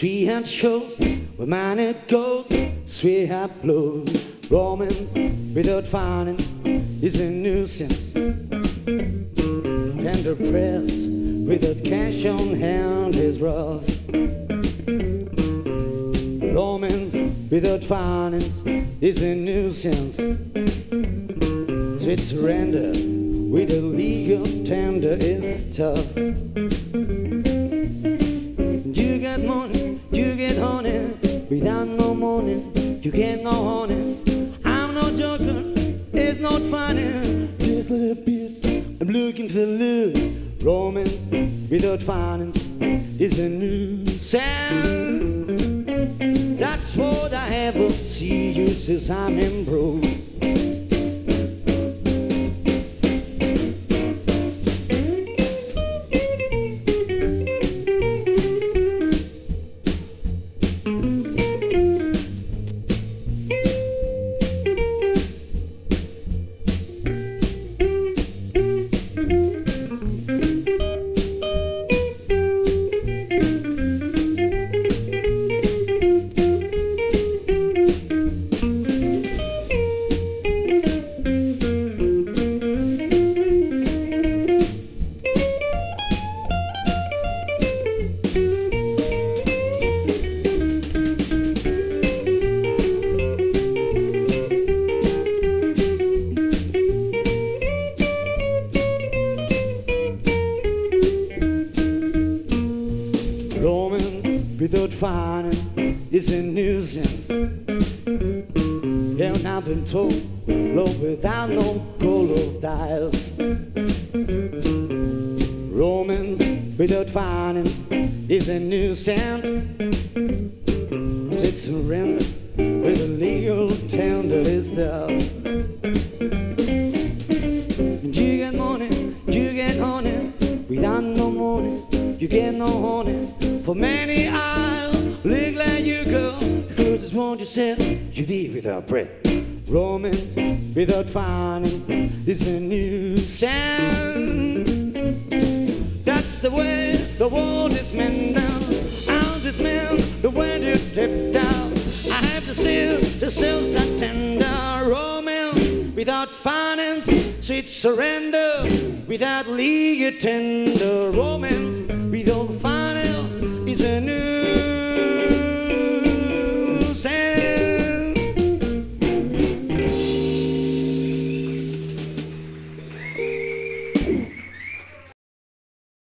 Sweetheart shows where mine it goes. Sweetheart blows. Romance without finance is a nuisance. Tender press without cash on hand is rough. Romance without finance is a nuisance. Sweet surrender with a legal tender is tough. You get money, you get honey. Without no money, you get no honey. I'm no joker, it's not funny. Just little bits, I'm looking for love. Romance without finance is a nuisance. That's what I ever see you since I'm in broke. Without finance is a nuisance. Yeah, I've been told, love without no gold of dials. Romance without finance is a nuisance. It's surrender with a legal tender is tough. You get money, you get honey. Without no money, you get no honey. For many hours, look like you go. Cause it's what you said, you live without breath. Romance without finance is a nuisance. That's the way the world is meant now. I'll dismantle the way you tipped out. I have to steal the souls and tender. Romance without finance, sweet surrender. Without legal tender. Romance without finance is a nuisance.